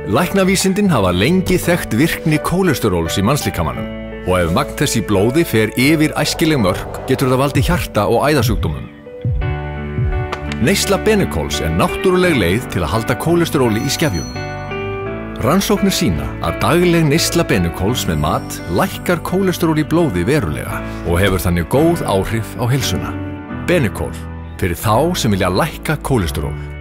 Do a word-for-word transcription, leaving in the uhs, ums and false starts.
Læknavísindin hafa lengi þekkt virkni kólesteróls í mannslíkamanum og ef magn þess í blóði fer yfir æskileg mörk getur það valdið hjarta- og æðasjúkdómum. Neysla Benecols er náttúruleg leið til að halda kólesteróli í skefjum. Rannsóknir sýna að dagleg neysla Benecols með mat lækkar kólesteról í blóði verulega og hefur þannig góð áhrif á heilsuna. Benecol, fyrir þá sem vilja lækka kólesteról.